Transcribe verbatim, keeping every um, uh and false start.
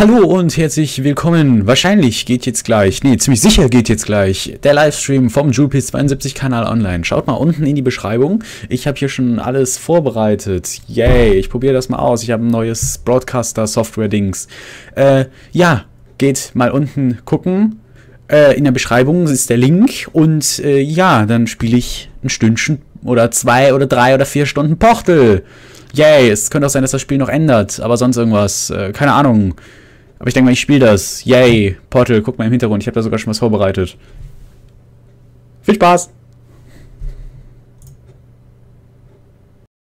Hallo und herzlich willkommen. Wahrscheinlich geht jetzt gleich, nee, ziemlich sicher geht jetzt gleich der Livestream vom Julpies zweiundsiebzig Kanal online. Schaut mal unten in die Beschreibung. Ich habe hier schon alles vorbereitet. Yay, ich probiere das mal aus. Ich habe ein neues Broadcaster-Software-Dings. Äh, ja, geht mal unten gucken. Äh, in der Beschreibung ist der Link und äh, ja, dann spiele ich ein Stündchen oder zwei oder drei oder vier Stunden Portal. Yay, es könnte auch sein, dass das Spiel noch ändert, aber sonst irgendwas, äh, keine Ahnung. Aber ich denke mal, ich spiele das. Yay, Portal, guck mal im Hintergrund, ich habe da sogar schon was vorbereitet. Viel Spaß!